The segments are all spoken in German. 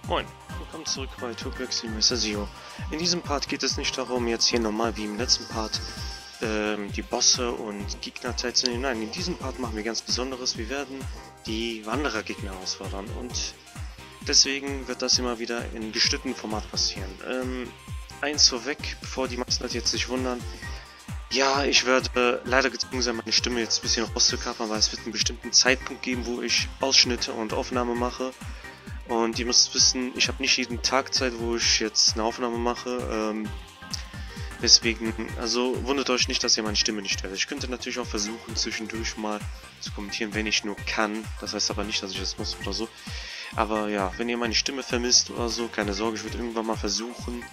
Moin, willkommen zurück bei Tupac Mr. Zero. In diesem Part geht es nicht darum, jetzt hier normal wie im letzten Part die Bosse und Gegner teilzunehmen. Nein, in diesem Part machen wir ganz Besonderes. Wir werden die Wanderer-Gegner herausfordern und deswegen wird das immer wieder in gestückeltem Format passieren. Eins vorweg, bevor die meisten Leute jetzt sich wundern. Ja, ich werde leider gezwungen sein, meine Stimme jetzt ein bisschen rauszukapern, weil es wird einen bestimmten Zeitpunkt geben, wo ich Ausschnitte und Aufnahme mache. Und ihr müsst wissen, ich habe nicht jeden Tag Zeit, wo ich jetzt eine Aufnahme mache. Deswegen, also wundert euch nicht, dass ihr meine Stimme nicht hört. Ich könnte natürlich auch versuchen, zwischendurch mal zu kommentieren, wenn ich nur kann. Das heißt aber nicht, dass ich das muss oder so. Aber ja, wenn ihr meine Stimme vermisst oder so, keine Sorge, ich würde irgendwann mal versuchen,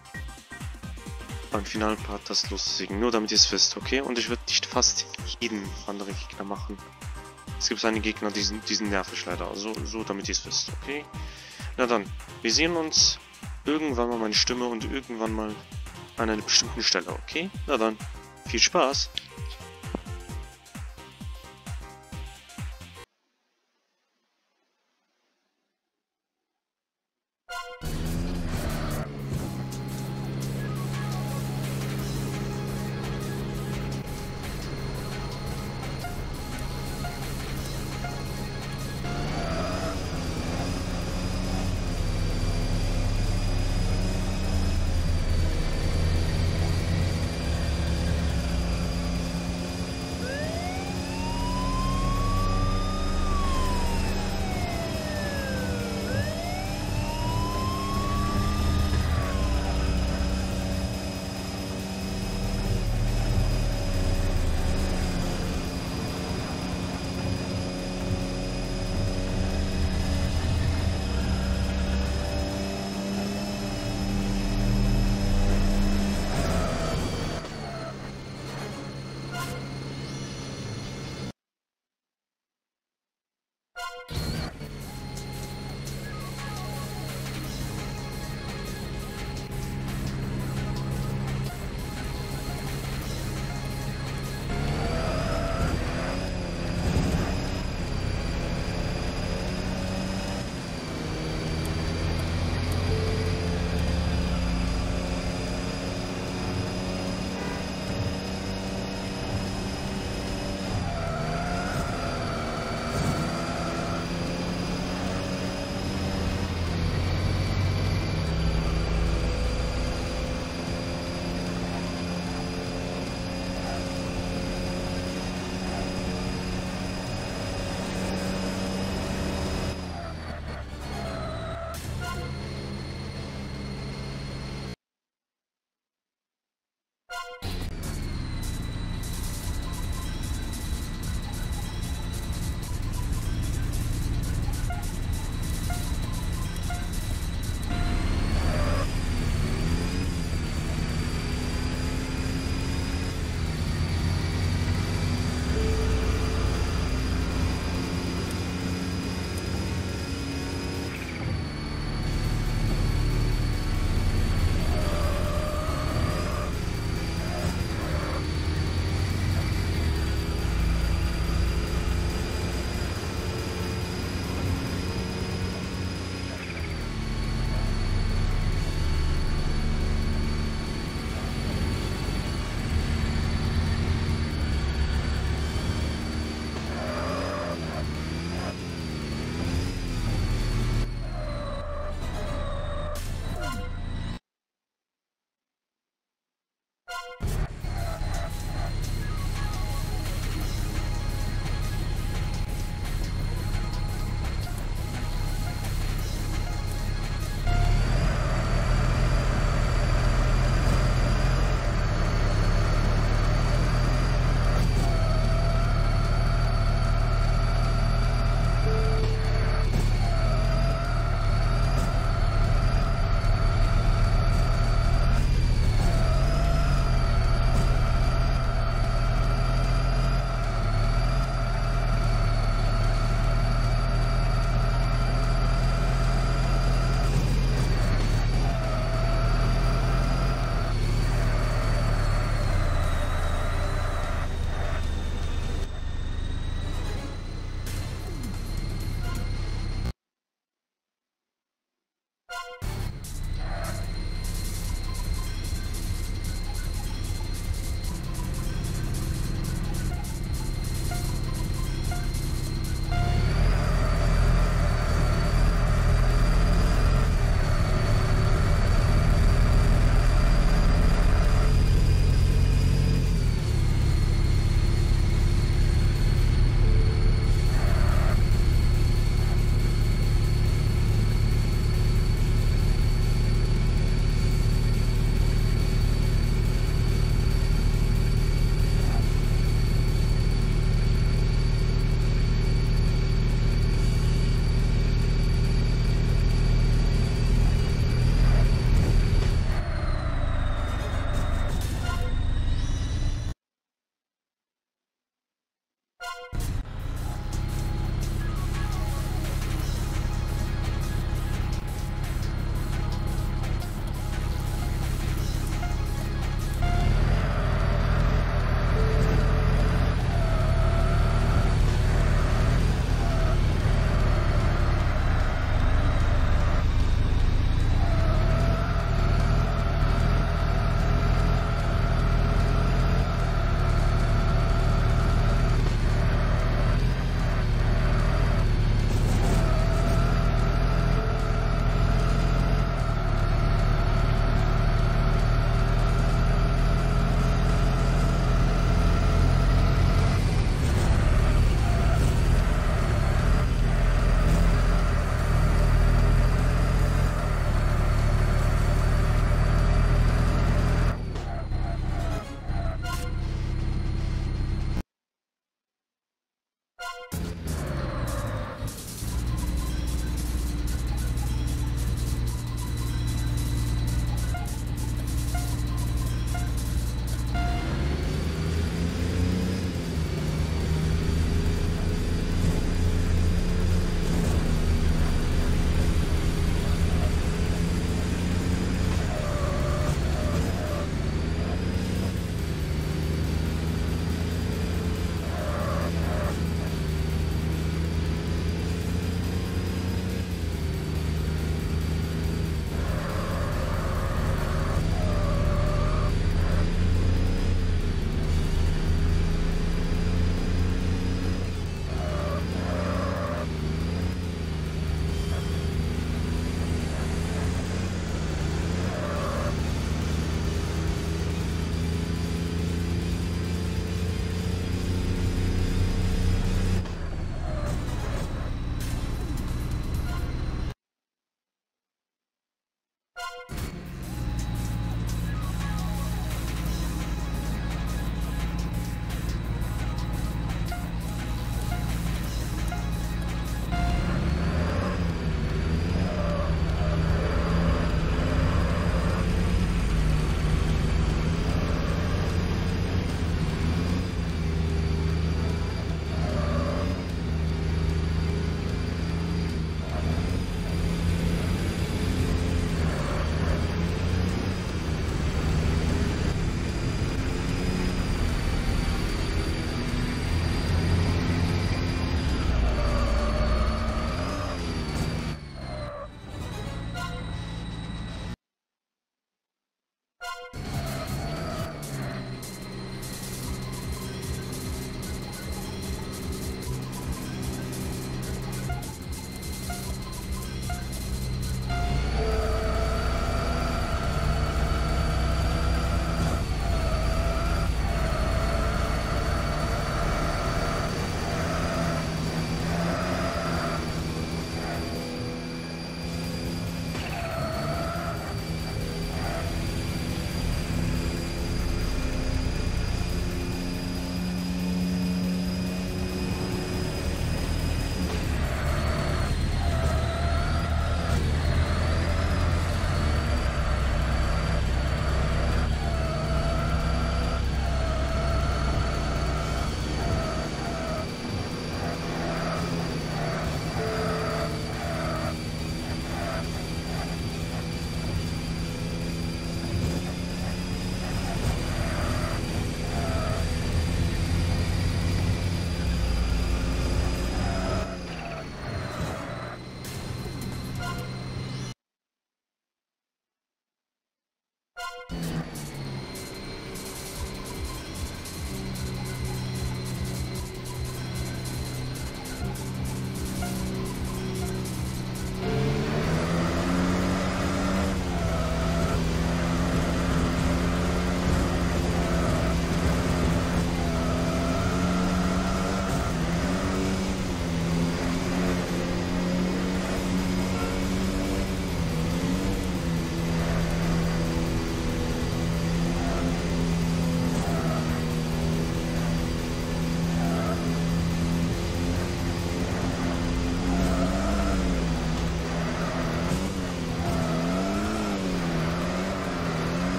beim finalen Part das loszulegen. Nur damit ihr es wisst, okay? Und ich würde nicht fast jeden anderen Gegner machen. Es gibt einige Gegner, die sind nervig leider. So damit ihr es wisst, okay? Na dann, wir sehen uns irgendwann mal meine Stimme und irgendwann mal an einer bestimmten Stelle, okay? Na dann, viel Spaß!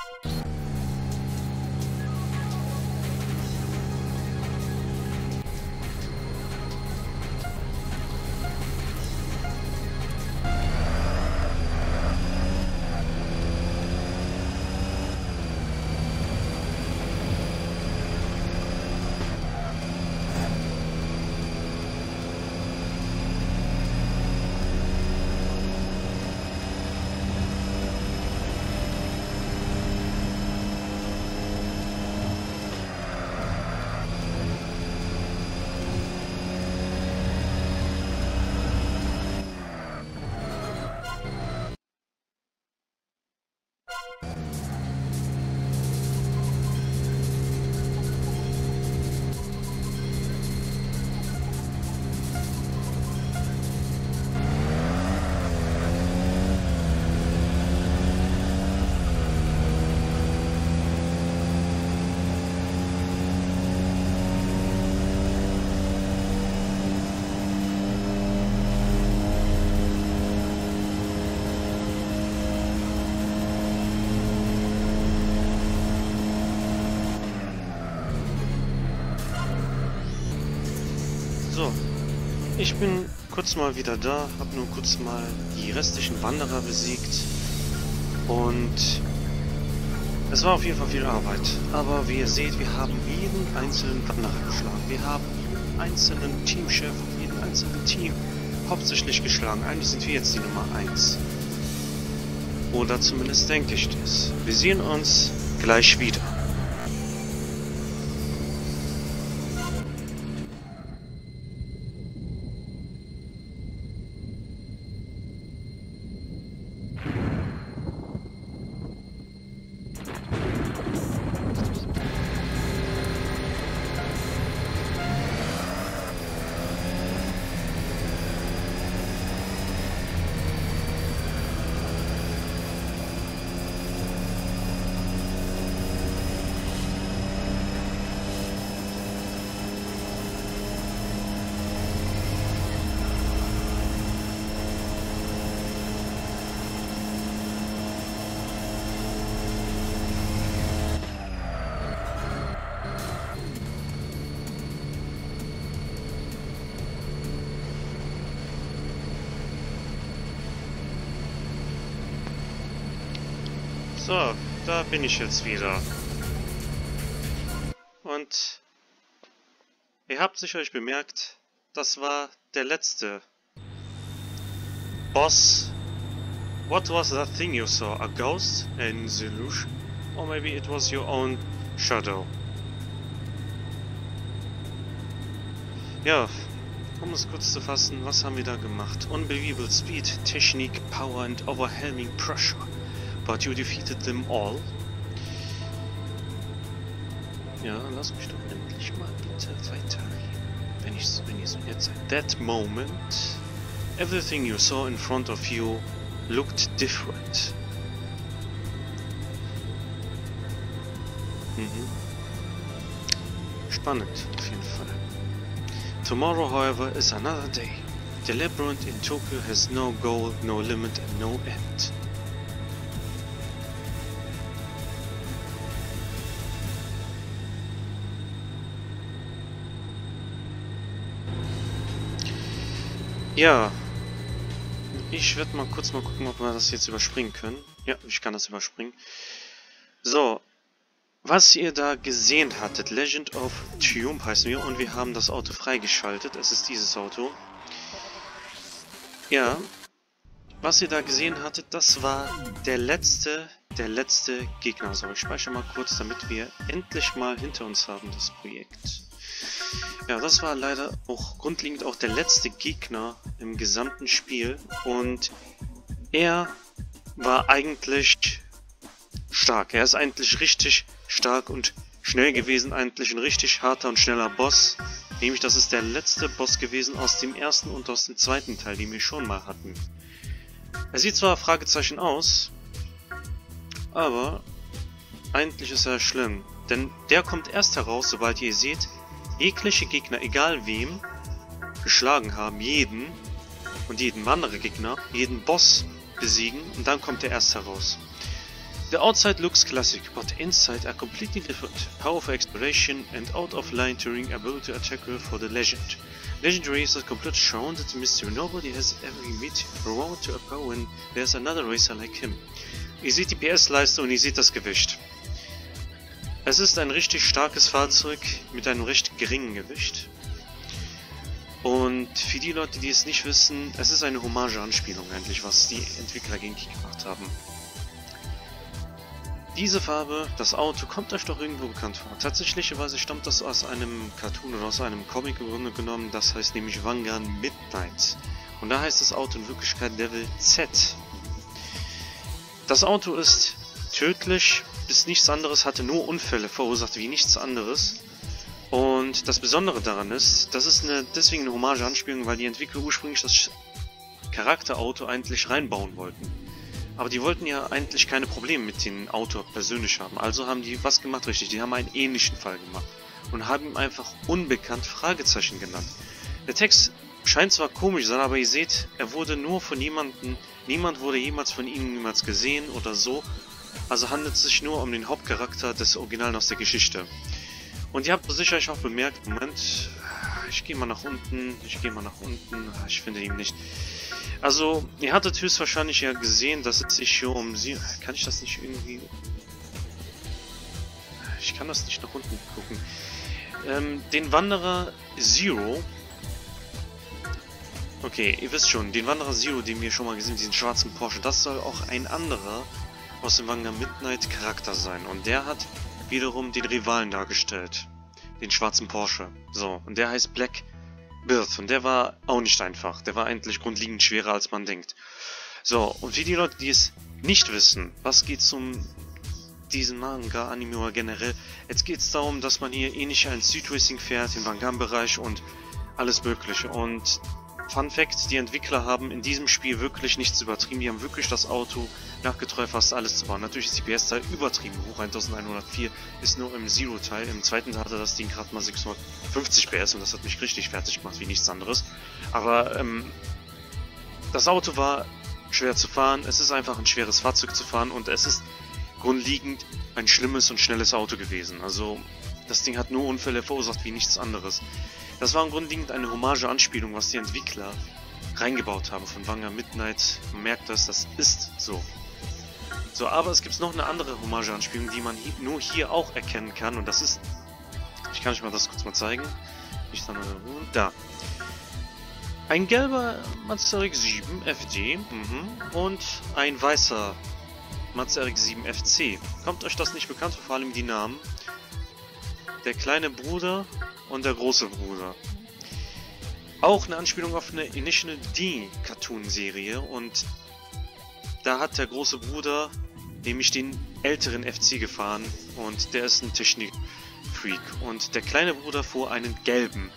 So, ich bin kurz mal wieder da, habe nur kurz mal die restlichen Wanderer besiegt und es war auf jeden Fall viel Arbeit. Aber wie ihr seht, wir haben jeden einzelnen Wanderer geschlagen. Wir haben jeden einzelnen Teamchef, jeden einzelnen Team hauptsächlich geschlagen. Eigentlich sind wir jetzt die Nummer 1. Oder zumindest denke ich das. Wir sehen uns gleich wieder. So, da bin ich jetzt wieder. Und ihr habt sicherlich bemerkt, das war der letzte Boss. What was that thing you saw? A ghost? An illusion? Or maybe it was your own shadow? Ja, um es kurz zu fassen, was haben wir da gemacht? Unbelievable speed, technique, power and overwhelming pressure. But you defeated them all. Ja, lass mich doch endlich mal bitte weitergehen. Wenn ich so jetzt at that moment, everything you saw in front of you looked different. Spannend, auf jeden Fall. Tomorrow, however, is another day. The labyrinth in Tokyo has no goal, no limit and no end. Ja, ich werde mal kurz gucken, ob wir das jetzt überspringen können. Ja, ich kann das überspringen. So, was ihr da gesehen hattet, Legend of Triumph heißen wir und wir haben das Auto freigeschaltet. Es ist dieses Auto. Ja, was ihr da gesehen hattet, das war der letzte Gegner. So, ich speichere mal kurz, damit wir endlich mal hinter uns haben, das Projekt. Ja, das war leider auch grundlegend auch der letzte Gegner im gesamten Spiel und er war eigentlich stark. Er ist eigentlich richtig stark und schnell gewesen, eigentlich ein richtig harter und schneller Boss. Nämlich, das ist der letzte Boss gewesen aus dem ersten und aus dem zweiten Teil, den wir schon mal hatten. Er sieht zwar Fragezeichen aus, aber eigentlich ist er schlimm, denn der kommt erst heraus, sobald ihr seht, jegliche Gegner, egal wem, geschlagen haben, jeden und jeden anderen Gegner, jeden Boss besiegen und dann kommt er erst heraus. The outside looks classic, but inside are completely different. Power for exploration and out-of-line touring ability attacker for the legend. Legendary is a complete surrounded mystery. Nobody has ever met around to appear when there's another racer like him. Ihr seht die PS-Leiste und ihr seht das Gewicht. Es ist ein richtig starkes Fahrzeug mit einem recht geringen Gewicht. Und für die Leute, die es nicht wissen, es ist eine Hommage-Anspielung eigentlich, was die Entwickler gängig gemacht haben. Diese Farbe, das Auto, kommt euch doch irgendwo bekannt vor. Tatsächlicherweise stammt das aus einem Cartoon oder aus einem Comic im Grunde genommen, das heißt nämlich Vanguard Midnight. Und da heißt das Auto in Wirklichkeit Level Z. Das Auto ist tödlich bis nichts anderes, hatte nur Unfälle verursacht wie nichts anderes. Und das Besondere daran ist, das ist deswegen eine Hommage-Anspielung, weil die Entwickler ursprünglich das Charakterauto eigentlich reinbauen wollten. Aber die wollten ja eigentlich keine Probleme mit dem Auto persönlich haben. Also haben die was gemacht richtig, die haben einen ähnlichen Fall gemacht. Und haben ihn einfach unbekannt Fragezeichen genannt. Der Text scheint zwar komisch zu sein, aber ihr seht, er wurde nur von niemand wurde jemals von ihnen jemals gesehen oder so. Also handelt es sich nur um den Hauptcharakter des Originalen aus der Geschichte. Und ihr habt sicherlich auch bemerkt, Moment, ich gehe mal nach unten, ich finde ihn nicht. Also, ihr hattet höchstwahrscheinlich ja gesehen, dass es sich hier um sie... Kann ich das nicht irgendwie... Ich kann das nicht nach unten gucken. Den Wanderer Zero... Okay, ihr wisst schon, den Wanderer Zero, den wir schon mal gesehen haben, diesen schwarzen Porsche, das soll auch ein anderer aus dem Vanguard Midnight Charakter sein. Und der hat wiederum den Rivalen dargestellt. Den schwarzen Porsche. So, und der heißt Black Birth. Und der war auch nicht einfach. Der war eigentlich grundlegend schwerer, als man denkt. So, und für die Leute, die es nicht wissen, was geht's um diesen Manga, Anime oder generell? Jetzt geht es darum, dass man hier ähnlich ein Street Racing fährt, im Vanguard-Bereich und alles mögliche. Und Fun Fact, die Entwickler haben in diesem Spiel wirklich nichts übertrieben. Die haben wirklich das Auto nachgetreu fast alles zu bauen. Natürlich ist die PS-Zahl übertrieben hoch. 1104 ist nur im Zero-Teil. Im zweiten Teil hatte das Ding gerade mal 650 PS und das hat mich richtig fertig gemacht wie nichts anderes. Aber das Auto war schwer zu fahren. Es ist einfach ein schweres Fahrzeug zu fahren und es ist grundlegend ein schlimmes und schnelles Auto gewesen. Also das Ding hat nur Unfälle verursacht wie nichts anderes. Das war im Grunde eine Hommage-Anspielung, was die Entwickler reingebaut haben von Vanguard Midnight. Man merkt das ist so. So, aber es gibt noch eine andere Hommage-Anspielung, die man nur hier auch erkennen kann. Und das ist... Ich kann euch mal das kurz mal zeigen. Da. Ein gelber Mazda RX-7 FD und ein weißer Mazda RX-7 FC. Kommt euch das nicht bekannt vor, vor allem die Namen? Der kleine Bruder und der große Bruder. Auch eine Anspielung auf eine Initial D Cartoon-Serie und da hat der große Bruder nämlich den älteren FC gefahren und der ist ein Technik-Freak und der kleine Bruder fuhr einen gelben.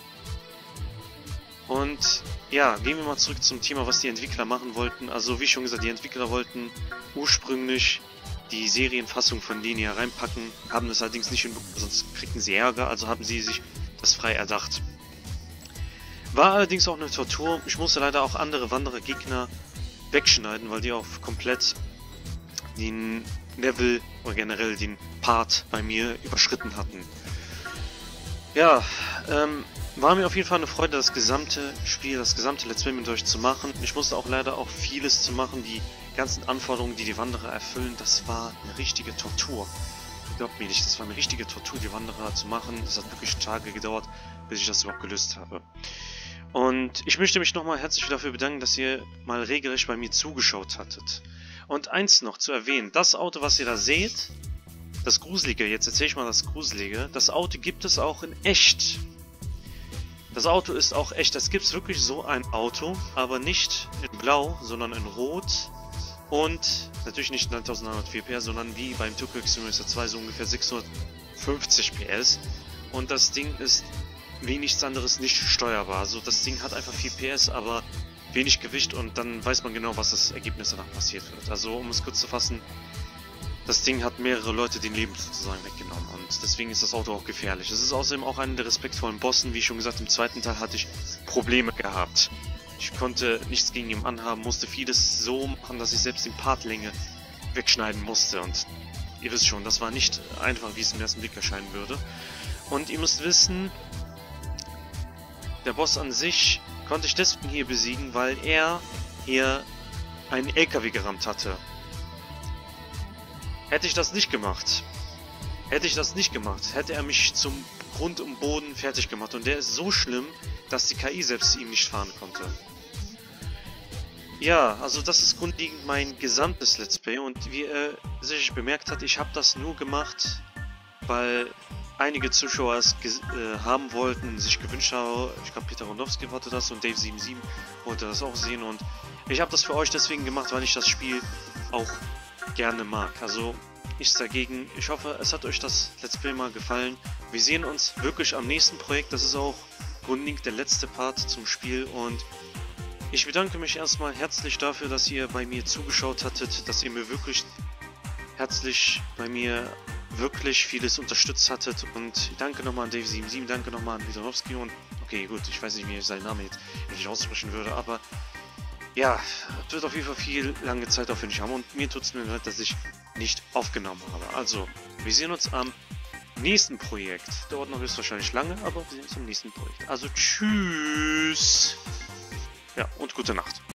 Und ja, gehen wir mal zurück zum Thema, was die Entwickler machen wollten. Also wie schon gesagt, die Entwickler wollten ursprünglich die Serienfassung von denen hier reinpacken, haben das allerdings nicht hinbekommen, sonst kriegten sie Ärger, also haben sie sich das frei erdacht. War allerdings auch eine Tortur. Ich musste leider auch andere Wanderer-Gegner wegschneiden, weil die auch komplett den Level oder generell den Part bei mir überschritten hatten. Ja, war mir auf jeden Fall eine Freude, das gesamte Spiel, das gesamte Let's Play mit euch zu machen. Ich musste auch leider auch vieles zu machen, die ganzen Anforderungen, die die Wanderer erfüllen, das war eine richtige Tortur. Glaubt mir nicht, das war eine richtige Tortur, die Wanderer zu machen. Es hat wirklich Tage gedauert, bis ich das überhaupt gelöst habe. Und ich möchte mich nochmal herzlich dafür bedanken, dass ihr mal regelrecht bei mir zugeschaut hattet. Und eins noch zu erwähnen, das Auto, was ihr da seht, das Gruselige, jetzt erzähle ich mal das Gruselige, das Auto gibt es auch in echt. Das Auto ist auch echt, es gibt wirklich so ein Auto, aber nicht in Blau, sondern in Rot. Und natürlich nicht 9904 PS, sondern wie beim Tokyo Extreme Racer 2 so ungefähr 650 PS. Und das Ding ist wie nichts anderes nicht steuerbar. Also das Ding hat einfach 4 PS, aber wenig Gewicht und dann weiß man genau, was das Ergebnis danach passiert wird. Also um es kurz zu fassen, das Ding hat mehrere Leute den Leben sozusagen weggenommen und deswegen ist das Auto auch gefährlich. Es ist außerdem auch einer der respektvollen Bossen. Wie schon gesagt, im zweiten Teil hatte ich Probleme gehabt. Ich konnte nichts gegen ihn anhaben, musste vieles so machen, dass ich selbst die Partlänge wegschneiden musste. Und ihr wisst schon, das war nicht einfach, wie es im ersten Blick erscheinen würde. Und ihr müsst wissen, der Boss an sich konnte ich deswegen hier besiegen, weil er hier einen LKW gerammt hatte. Hätte ich das nicht gemacht, hätte er mich zum Grund und Boden fertig gemacht. Und der ist so schlimm, dass die KI selbst ihm nicht fahren konnte. Ja, also das ist grundlegend mein gesamtes Let's Play. Und wie ihr sicher bemerkt habt, ich habe das nur gemacht, weil einige Zuschauer es haben wollten, sich gewünscht haben. Ich glaube, Peter Rondowski wollte das und Dave77 wollte das auch sehen. Und ich habe das für euch deswegen gemacht, weil ich das Spiel auch gerne mag. Also nichts dagegen. Ich hoffe, es hat euch das Let's Play mal gefallen. Wir sehen uns wirklich am nächsten Projekt. Das ist auch grundlegend der letzte Part zum Spiel. Und ich bedanke mich erstmal herzlich dafür, dass ihr bei mir zugeschaut hattet, dass ihr mir wirklich herzlich bei mir wirklich vieles unterstützt hattet. Und danke nochmal an Dave77, danke nochmal an Widorowski und okay, gut, ich weiß nicht, wie ich seinen Namen jetzt endlich aussprechen würde, aber ja, es wird auf jeden Fall viel lange Zeit aufwendig haben und mir tut es mir leid, dass ich nicht aufgenommen habe. Also, wir sehen uns am nächsten Projekt. Dauert noch höchstwahrscheinlich lange, aber wir sehen uns am nächsten Projekt. Also, tschüss! Ja, und gute Nacht.